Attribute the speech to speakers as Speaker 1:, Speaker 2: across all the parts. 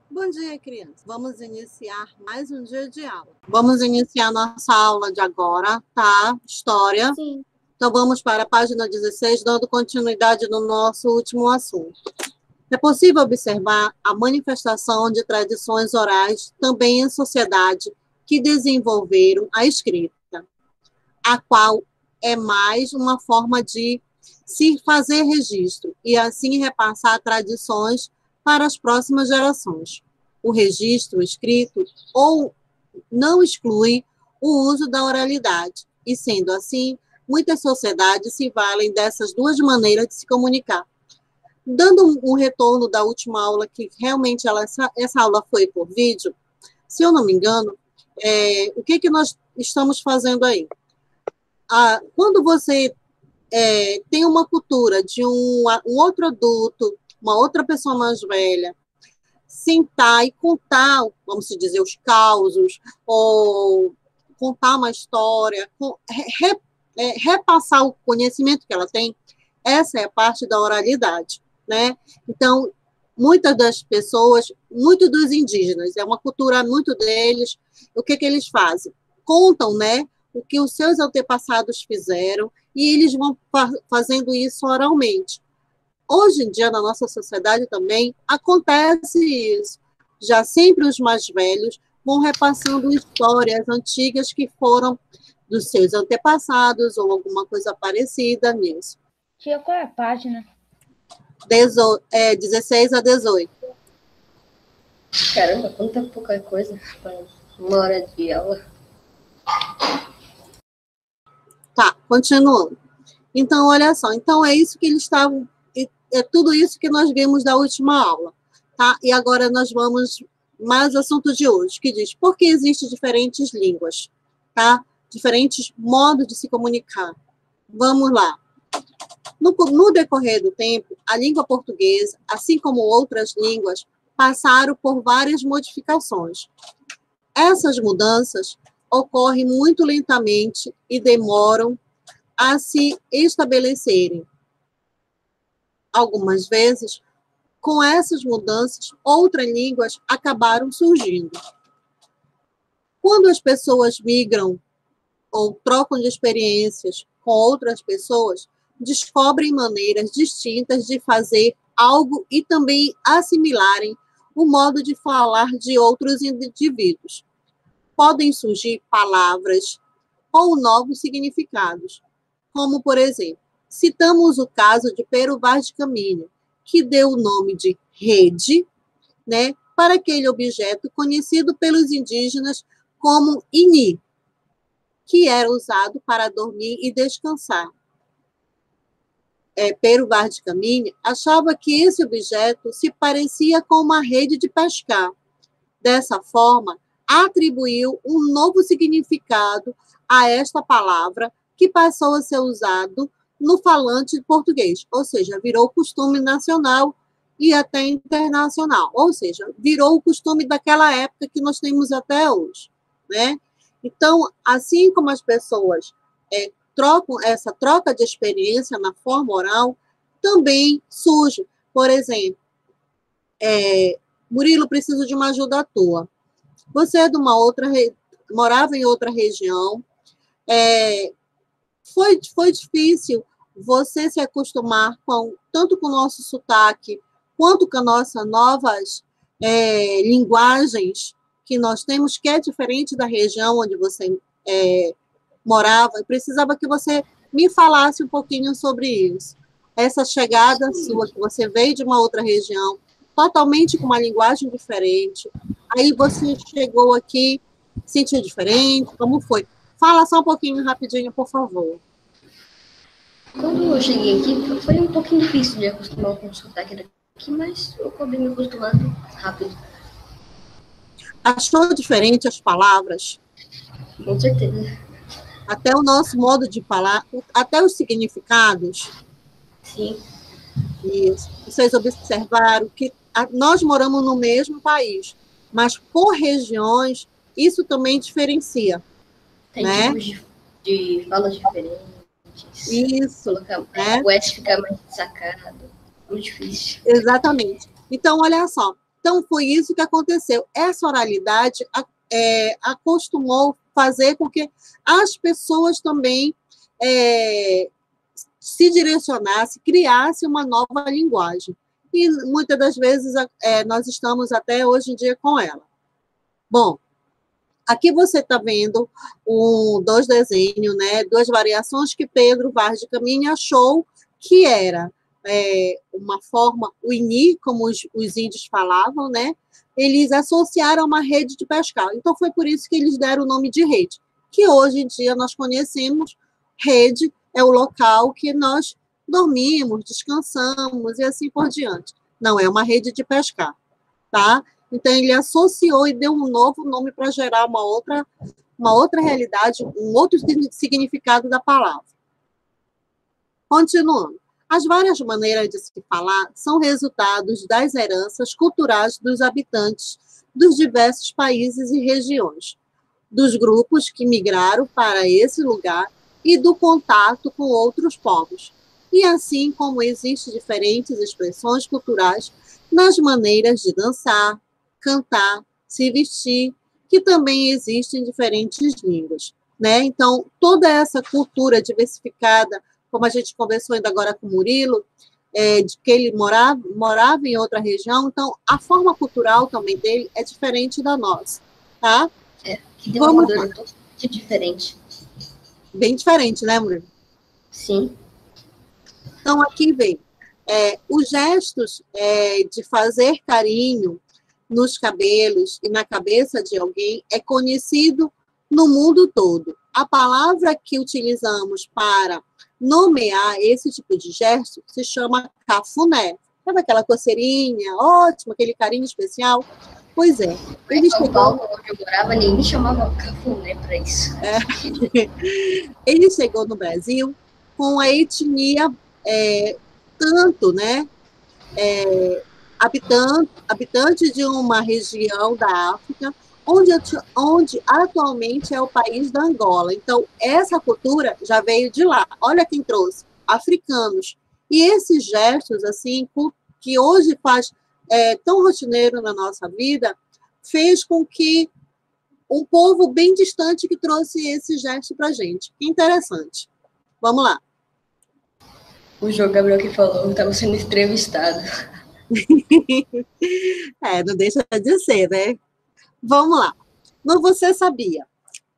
Speaker 1: Bom dia, crianças. Vamos iniciar mais um dia de aula. Vamos iniciar nossa aula de agora, tá? História.
Speaker 2: Sim.
Speaker 1: Então, vamos para a página 16, dando continuidade no nosso último assunto. É possível observar a manifestação de tradições orais também em sociedade que desenvolveram a escrita, a qual é mais uma forma de se fazer registro e assim repassar tradições para as próximas gerações. O registro escrito ou não exclui o uso da oralidade, e sendo assim, muitas sociedades se valem dessas duas maneiras de se comunicar. Dando um retorno da última aula, que realmente essa aula foi por vídeo, se eu não me engano, o que nós estamos fazendo aí? Quando você tem uma cultura de um outro adulto, uma outra pessoa mais velha, sentar e contar, vamos dizer, os causos, ou contar uma história, repassar o conhecimento que ela tem, essa é a parte da oralidade, né? Então, muitas das pessoas, muito dos indígenas, é uma cultura muito deles, o que eles fazem? Contam, né, o que os seus antepassados fizeram, e eles vão fazendo isso oralmente. Hoje em dia, na nossa sociedade também, acontece isso. Já sempre os mais velhos vão repassando histórias antigas que foram dos seus antepassados ou alguma coisa parecida nisso.
Speaker 2: Tia, qual é a página?
Speaker 1: 16 a 18.
Speaker 3: Caramba, quanta pouca coisa para uma hora de aula.
Speaker 1: Tá, continuando. Então, olha só. Então, é isso que eles estavam... É tudo isso que nós vimos da última aula, tá? E agora nós vamos mais ao assunto de hoje, que diz por que existem diferentes línguas, tá? Diferentes modos de se comunicar. Vamos lá. No decorrer do tempo, a língua portuguesa, assim como outras línguas, passaram por várias modificações. Essas mudanças ocorrem muito lentamente e demoram a se estabelecerem. Algumas vezes, com essas mudanças, outras línguas acabaram surgindo. Quando as pessoas migram ou trocam de experiências com outras pessoas, descobrem maneiras distintas de fazer algo e também assimilarem o modo de falar de outros indivíduos. Podem surgir palavras ou novos significados, como, por exemplo, citamos o caso de Pero Vaz de Caminha, que deu o nome de rede, né, para aquele objeto conhecido pelos indígenas como ini, que era usado para dormir e descansar. Pero Vaz de Caminha achava que esse objeto se parecia com uma rede de pescar. Dessa forma, atribuiu um novo significado a esta palavra, que passou a ser usado no falante português, ou seja, virou costume nacional e até internacional, ou seja, virou o costume daquela época que nós temos até hoje, né? Então, assim como as pessoas trocam essa troca de experiência na forma oral, também surge, por exemplo, Murilo, preciso de uma ajuda tua. Você é de uma outra, morava em outra região, foi difícil você se acostumar tanto com o nosso sotaque, quanto com as nossas novas linguagens que nós temos, que é diferente da região onde você morava. Eu precisava que você me falasse um pouquinho sobre isso. Essa chegada sua, que você veio de uma outra região, totalmente com uma linguagem diferente, aí você chegou aqui, sentiu diferente, como foi? Fala só um pouquinho rapidinho, por favor.
Speaker 3: Quando eu cheguei aqui, foi um pouquinho difícil de acostumar com o sotaque daqui, mas eu acabei me acostumando rápido.
Speaker 1: Achou diferente as palavras?
Speaker 3: Com certeza.
Speaker 1: Até o nosso modo de falar, até os significados?
Speaker 3: Sim.
Speaker 1: Isso. Vocês observaram que nós moramos no mesmo país, mas por regiões, isso também diferencia.
Speaker 3: Tem
Speaker 1: né?
Speaker 3: tipos de falas diferentes.
Speaker 1: Isso.
Speaker 3: O S fica mais destacado. Muito difícil.
Speaker 1: Exatamente. Então, olha só. Então, foi isso que aconteceu. Essa oralidade acostumou fazer com que as pessoas também se direcionassem, criassem uma nova linguagem. E, muitas das vezes, nós estamos até hoje em dia com ela. Bom, aqui você está vendo dois desenhos, né, duas variações que Pedro Vaz de Caminha achou que era uma forma, o ini, como os índios falavam, né, eles associaram a uma rede de pescar. Então, foi por isso que eles deram o nome de rede, que hoje em dia nós conhecemos. Rede é o local que nós dormimos, descansamos e assim por diante. Não é uma rede de pescar, tá? Então, ele associou e deu um novo nome para gerar uma outra realidade, um outro significado da palavra. Continuando. As várias maneiras de se falar são resultados das heranças culturais dos habitantes dos diversos países e regiões, dos grupos que migraram para esse lugar e do contato com outros povos. E assim como existem diferentes expressões culturais nas maneiras de dançar, cantar, se vestir, que também existem diferentes línguas, né? Então, toda essa cultura diversificada, como a gente conversou ainda agora com o Murilo, de que ele morava em outra região, então a forma cultural também dele é diferente da nossa, tá?
Speaker 3: Que tem uma cultura totalmente diferente.
Speaker 1: Bem diferente, né, Murilo?
Speaker 3: Sim.
Speaker 1: Então, aqui vem os gestos de fazer carinho nos cabelos e na cabeça de alguém é conhecido no mundo todo. A palavra que utilizamos para nomear esse tipo de gesto se chama cafuné. Sabe aquela coceirinha, ótimo, aquele carinho especial? Pois é.
Speaker 3: Em São Paulo, onde eu morava, ninguém chamava cafuné para isso.
Speaker 1: Ele chegou no Brasil com a etnia tanto, né? Habitante de uma região da África, onde atualmente é o país da Angola. Então, essa cultura já veio de lá. Olha quem trouxe, africanos. E esses gestos, assim, que hoje faz tão rotineiro na nossa vida, fez com que um povo bem distante que trouxe esse gesto para a gente. Que interessante. Vamos lá.
Speaker 3: O João Gabriel que falou que estava sendo entrevistado.
Speaker 1: Não deixa de ser, né? Vamos lá. No Você Sabia?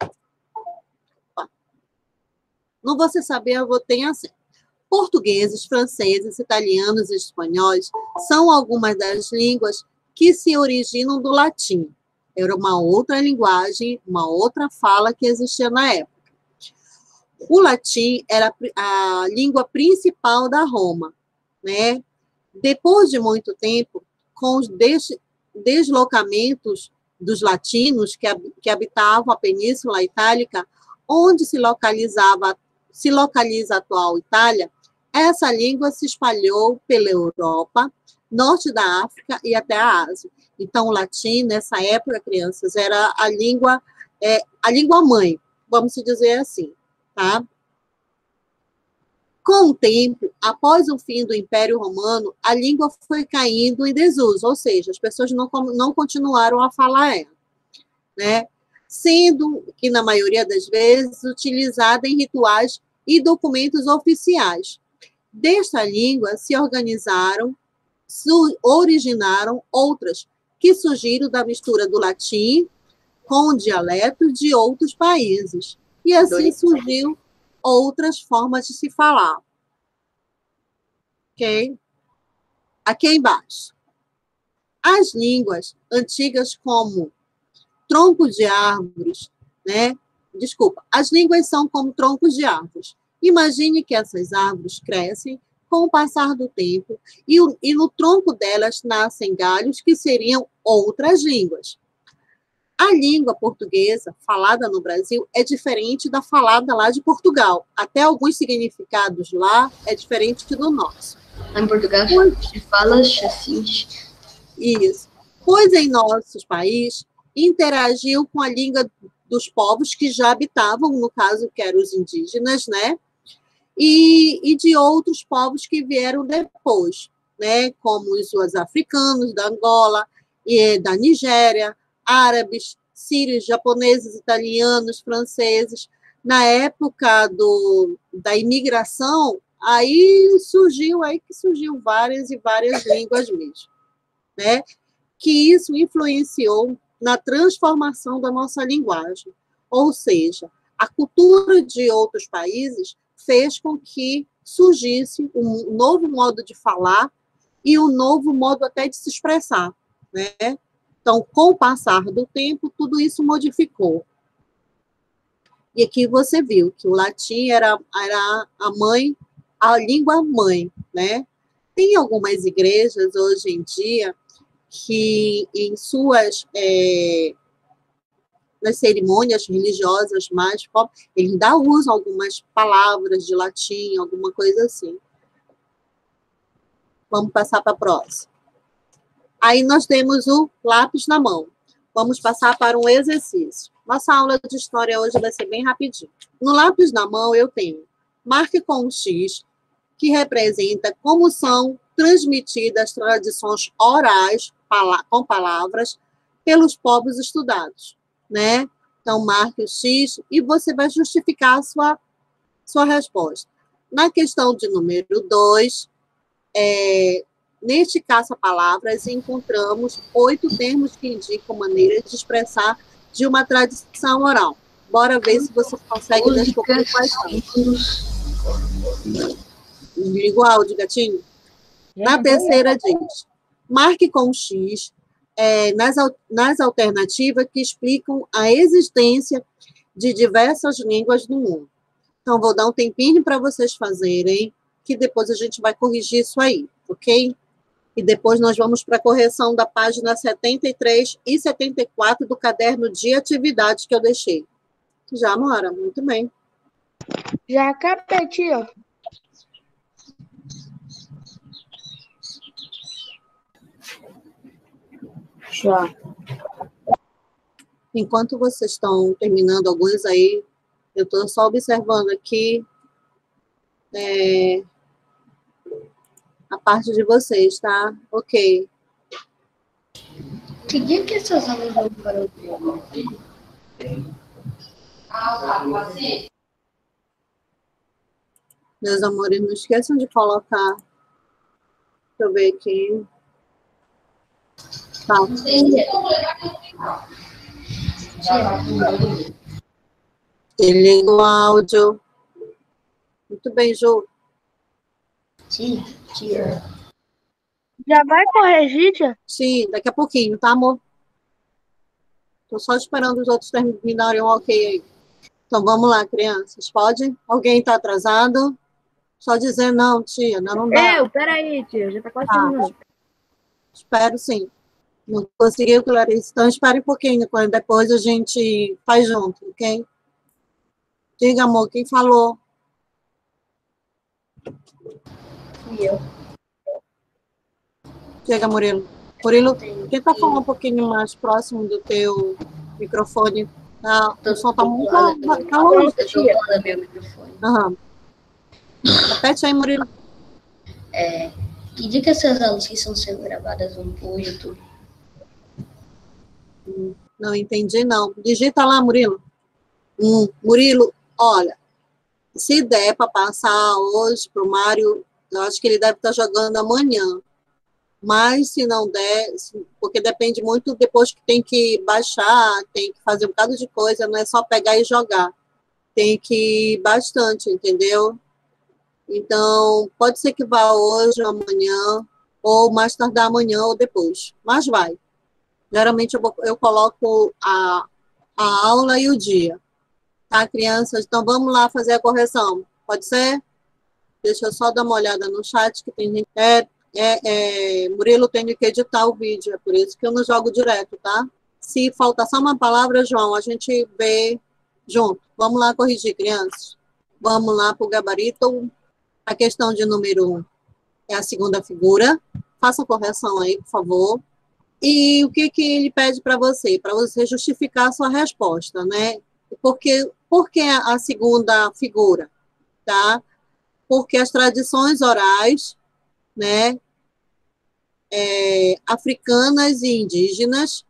Speaker 1: No Você Sabia, eu tenho assim. Portugueses, franceses, italianos e espanhóis são algumas das línguas que se originam do latim. Era uma outra linguagem, uma outra fala que existia na época. O latim era a língua principal da Roma, né? Depois de muito tempo, com os deslocamentos dos latinos que habitavam a Península Itálica, onde se localiza a atual Itália, essa língua se espalhou pela Europa, norte da África e até a Ásia. Então, o latim, nessa época, crianças, era a língua mãe, vamos dizer assim, tá? Com o tempo, após o fim do Império Romano, a língua foi caindo em desuso, ou seja, as pessoas não continuaram a falar ela, né? Sendo que, na maioria das vezes, utilizada em rituais e documentos oficiais. Desta língua se originaram outras, que surgiram da mistura do latim com dialetos de outros países. E assim surgiu outras formas de se falar. Ok? Aqui embaixo. As línguas antigas como troncos de árvores, né? Desculpa, as línguas são como troncos de árvores. Imagine que essas árvores crescem com o passar do tempo e no tronco delas nascem galhos que seriam outras línguas. A língua portuguesa falada no Brasil é diferente da falada lá de Portugal. Até alguns significados lá é diferente do nosso.
Speaker 3: Em Portugal se fala assim.
Speaker 1: Isso. Pois em nosso país interagiu com a língua dos povos que já habitavam, no caso, que eram os indígenas, né? E de outros povos que vieram depois, né? Como os africanos da Angola da Nigéria, árabes, sírios, japoneses, italianos, franceses. Na época da imigração, aí surgiu várias e várias línguas mesmo, né? Que isso influenciou na transformação da nossa linguagem. Ou seja, a cultura de outros países fez com que surgisse um novo modo de falar e um novo modo até de se expressar, né? Então, com o passar do tempo, tudo isso modificou. E aqui você viu que o latim era a língua mãe, né? Tem algumas igrejas hoje em dia que em nas cerimônias religiosas mais pop, eles ainda usam algumas palavras de latim, alguma coisa assim. Vamos passar para a próxima. Aí nós temos o lápis na mão. Vamos passar para um exercício. Nossa aula de história hoje vai ser bem rapidinho. No lápis na mão eu tenho marque com um X, que representa como são transmitidas tradições orais com palavras pelos povos estudados, né? Então, marque o X e você vai justificar a sua resposta. Na questão de número 2, neste caça-palavras, encontramos 8 termos que indicam maneira de expressar de uma tradição oral. Bora ver se você consegue descobrir quais são. Desliga o áudio, gatinho. Na terceira diz, marque com X nas alternativas que explicam a existência de diversas línguas no mundo. Então, vou dar um tempinho para vocês fazerem, que depois a gente vai corrigir isso aí, ok? E depois nós vamos para a correção da página 73 e 74 do caderno de atividades que eu deixei. Já, Mora? Muito bem.
Speaker 2: Já acabei, tia. Já.
Speaker 1: Enquanto vocês estão terminando alguns aí, eu estou só observando aqui a parte de vocês, tá? Ok.
Speaker 3: Que dia que essas aulas vão para o
Speaker 1: Meus amores, não esqueçam de colocar. Deixa eu ver aqui. Tá. Liga o áudio. Muito bem, Ju.
Speaker 3: Tia.
Speaker 2: Já vai corrigir, tia?
Speaker 1: Sim, daqui a pouquinho, tá, amor? Tô só esperando os outros terminarem o ok aí. Então, vamos lá, crianças. Pode? Alguém tá atrasado? Só dizer não, tia. Não dá.
Speaker 2: Peraí, tia. Já tá quase terminando.
Speaker 1: Espero sim. Não conseguiu, Clarice? Então, espere um pouquinho. Depois a gente faz junto, ok? Diga, amor, quem falou?
Speaker 3: Fui eu.
Speaker 1: Chega, Murilo. Murilo, tenta falar um pouquinho mais próximo do teu microfone. Tá? O som tá muito longe.
Speaker 3: Eu tô falando meu microfone.
Speaker 1: Aham. Repete aí, Murilo.
Speaker 3: Que dia que essas aulas que estão sendo gravadas vão pro YouTube?
Speaker 1: Não entendi, não. Digita lá, Murilo. Murilo, olha, se der para passar hoje pro Mário, eu acho que ele deve estar jogando amanhã. Mas se não der, porque depende muito depois que tem que baixar, tem que fazer um bocado de coisa, não é só pegar e jogar. Tem que ir bastante, entendeu? Então, pode ser que vá hoje, amanhã, ou mais tardar amanhã ou depois. Mas vai. Geralmente eu coloco a aula e o dia. Tá, crianças? Então, vamos lá fazer a correção. Pode ser? Deixa eu só dar uma olhada no chat, que tem gente... Murilo, tenho que editar o vídeo, é por isso que eu não jogo direto, tá? Se faltar só uma palavra, João, a gente vê junto. Vamos lá corrigir, crianças. Vamos lá para o gabarito. A questão de número 1 é a segunda figura. Faça a correção aí, por favor. E o que ele pede para você? Para você justificar a sua resposta, né? Por que a segunda figura? Tá? Porque as tradições orais, né, africanas e indígenas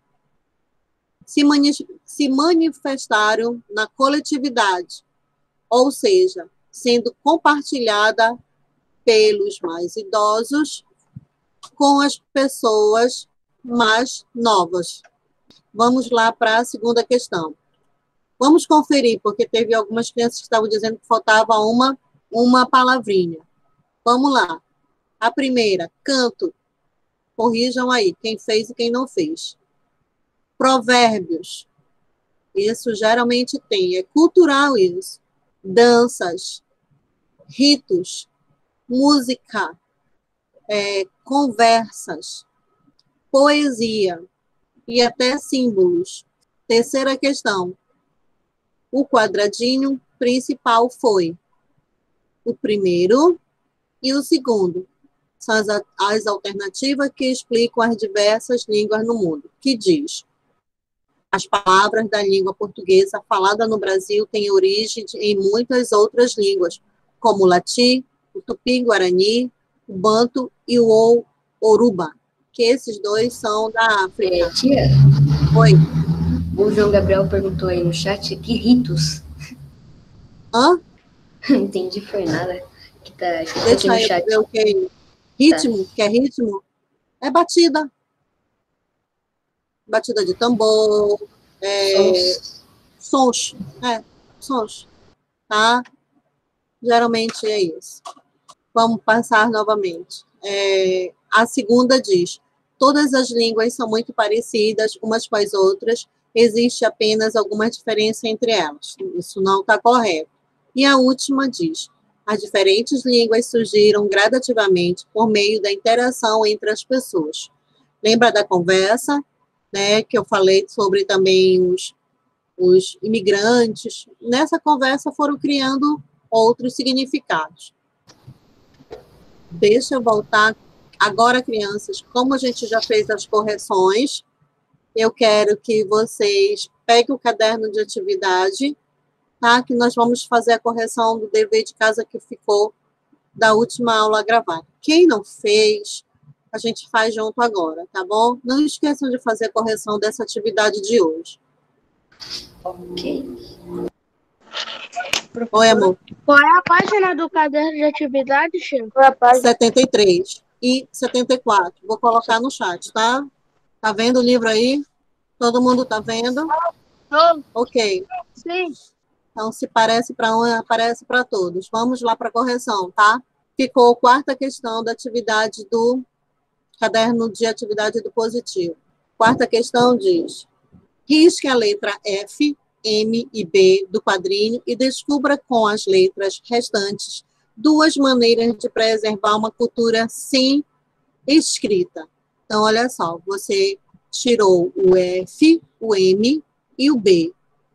Speaker 1: se manifestaram na coletividade, ou seja, sendo compartilhada pelos mais idosos com as pessoas mais novas. Vamos lá para a segunda questão. Vamos conferir, porque teve algumas crianças que estavam dizendo que faltava uma palavrinha. Vamos lá. A primeira, canto. Corrijam aí, quem fez e quem não fez. Provérbios. Isso geralmente tem, é cultural isso. Danças, ritos, música, conversas, poesia e até símbolos. Terceira questão. O quadradinho principal foi o primeiro e o segundo. São as alternativas que explicam as diversas línguas no mundo, que diz: as palavras da língua portuguesa falada no Brasil têm origem em muitas outras línguas, como o latim, o tupi-guarani, o banto e o oruba, que esses dois são da África.
Speaker 3: Tia,
Speaker 1: Oi.
Speaker 3: o João Gabriel perguntou aí no chat, que ritos?
Speaker 1: Hã?
Speaker 3: Não entendi, foi nada. Que tá aqui
Speaker 1: Deixa
Speaker 3: no
Speaker 1: eu
Speaker 3: chat.
Speaker 1: ver o que é ritmo. Tá. Que é ritmo? É batida. Batida de tambor, sons. Sons. Tá? Geralmente é isso. Vamos passar novamente. A segunda diz: todas as línguas são muito parecidas umas com as outras, existe apenas alguma diferença entre elas. Isso não está correto. E a última diz: as diferentes línguas surgiram gradativamente por meio da interação entre as pessoas. Lembra da conversa, né, que eu falei sobre também os imigrantes? Nessa conversa foram criando outros significados. Deixa eu voltar. Agora, crianças, como a gente já fez as correções, eu quero que vocês peguem o caderno de atividade, tá? Que nós vamos fazer a correção do dever de casa que ficou da última aula gravada. Quem não fez, a gente faz junto agora, tá bom? Não esqueçam de fazer a correção dessa atividade de hoje.
Speaker 3: Ok.
Speaker 1: Oi, amor.
Speaker 2: Qual é a página do caderno de atividade, Chico?
Speaker 1: 73 e 74. Vou colocar no chat, tá? Tá vendo o livro aí? Todo mundo tá vendo? Ok.
Speaker 2: Sim.
Speaker 1: Então, se parece para um, aparece para todos. Vamos lá para a correção, tá? Ficou a quarta questão da atividade do caderno de atividade do positivo. Quarta questão diz: risque a letra F, M e B do quadrinho e descubra com as letras restantes duas maneiras de preservar uma cultura sem escrita. Então, olha só, você tirou o F, o M e o B.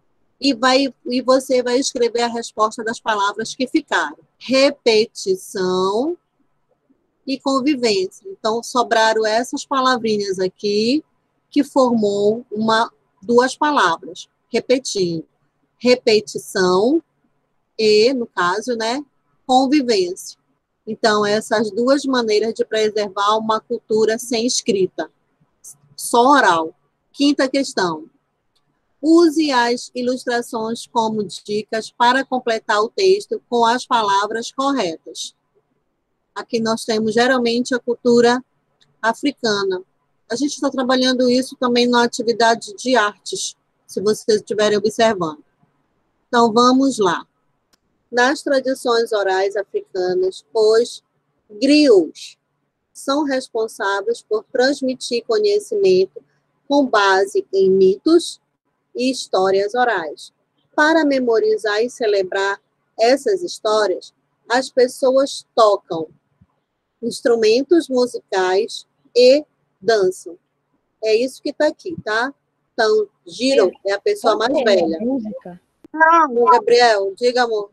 Speaker 1: E você vai escrever a resposta das palavras que ficaram. Repetição e convivência. Então, sobraram essas palavrinhas aqui, que formou duas palavras. Repetindo. Repetição e, no caso, né, convivência. Então, essas duas maneiras de preservar uma cultura sem escrita, só oral. Quinta questão. Use as ilustrações como dicas para completar o texto com as palavras corretas. Aqui nós temos, geralmente, a cultura africana. A gente está trabalhando isso também na atividade de artes, se vocês estiverem observando. Então, vamos lá. Nas tradições orais africanas, os griots são responsáveis por transmitir conhecimento com base em mitos e histórias orais. Para memorizar e celebrar essas histórias, as pessoas tocam instrumentos musicais e dançam. É isso que está aqui, tá? Então, Giro é a pessoa mais velha.
Speaker 4: Música?
Speaker 1: Não, Gabriel, diga, amor.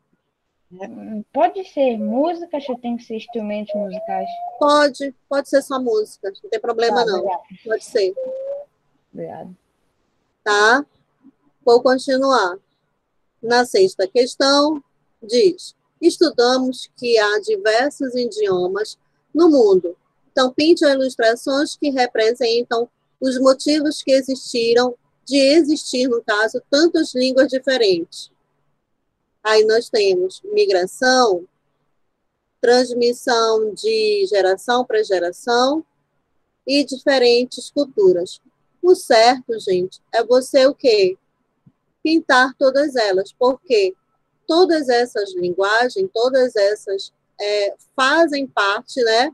Speaker 4: Pode ser música, ou tem que ser instrumentos musicais?
Speaker 1: Pode ser só música, não tem problema não.
Speaker 4: Obrigado.
Speaker 1: Pode ser,
Speaker 4: Obrigado.
Speaker 1: tá? Vou continuar. Na sexta questão, diz: estudamos que há diversos idiomas no mundo, Então, pinte ilustrações que representam os motivos que existiram, de existir, no caso, tantas línguas diferentes. Aí nós temos migração, transmissão de geração para geração e diferentes culturas. O certo, gente, é você o quê? Pintar todas elas, porque todas essas linguagens, todas essas fazem parte, né,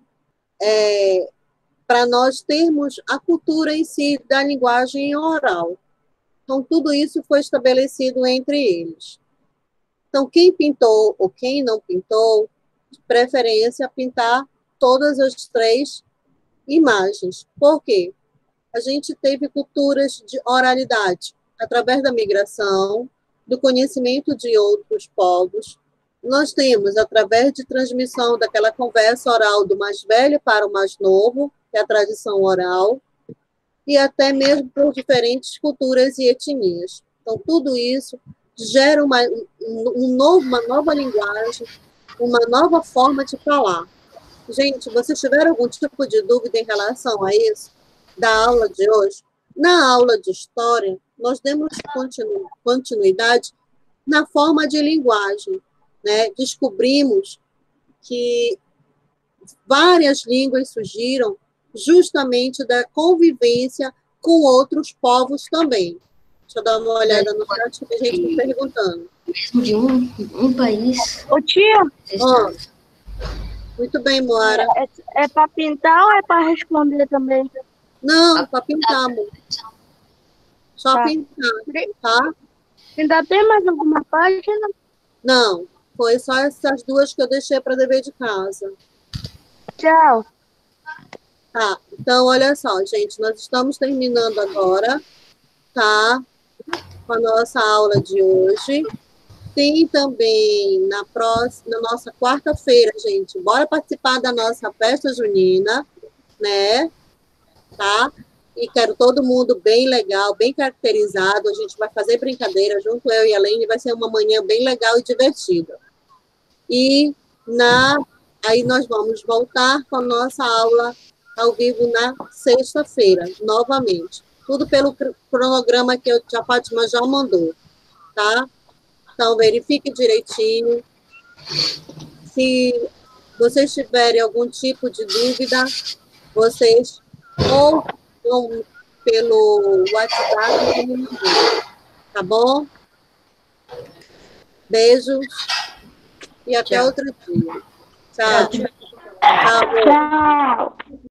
Speaker 1: para nós termos a cultura em si da linguagem oral. Então, tudo isso foi estabelecido entre eles. Então, quem pintou ou quem não pintou, de preferência, pintar todas as 3 imagens. Por quê? A gente teve culturas de oralidade, através da migração, do conhecimento de outros povos. Nós temos, através de transmissão daquela conversa oral do mais velho para o mais novo, que é a tradição oral, e até mesmo por diferentes culturas e etnias. Então, tudo isso gera uma nova linguagem, uma nova forma de falar. Gente, vocês tiveram algum tipo de dúvida em relação a isso, da aula de hoje? Na aula de história, nós demos continuidade na forma de linguagem, né? Descobrimos que várias línguas surgiram justamente da convivência com outros povos também. Deixa eu dar uma olhada no chat que tem gente me perguntando.
Speaker 3: Mesmo de um país.
Speaker 2: Ô, tia,
Speaker 1: Muito bem, Moara.
Speaker 2: é para pintar ou é para responder também?
Speaker 1: Não, para pintar, amor. Só
Speaker 2: Tá.
Speaker 1: pintar, tá?
Speaker 2: Ainda tem mais alguma página?
Speaker 1: Não, foi só essas 2 que eu deixei para dever de casa.
Speaker 2: Tchau.
Speaker 1: Tá, então, olha só, gente, nós estamos terminando agora, tá? Com a nossa aula de hoje. Tem também na nossa quarta-feira, gente, bora participar da nossa festa junina, né? Tá? E quero todo mundo bem legal, bem caracterizado. A gente vai fazer brincadeira junto, eu e a Lene, vai ser uma manhã bem legal e divertida. E aí nós vamos voltar com a nossa aula ao vivo na sexta-feira, novamente. Tudo pelo cronograma que a Fátima já mandou, tá? Então, verifique direitinho. Se vocês tiverem algum tipo de dúvida, vocês ou vão pelo WhatsApp ou me mandam, tá bom? Beijos e até outro dia. Tchau. Tchau.
Speaker 2: Tchau.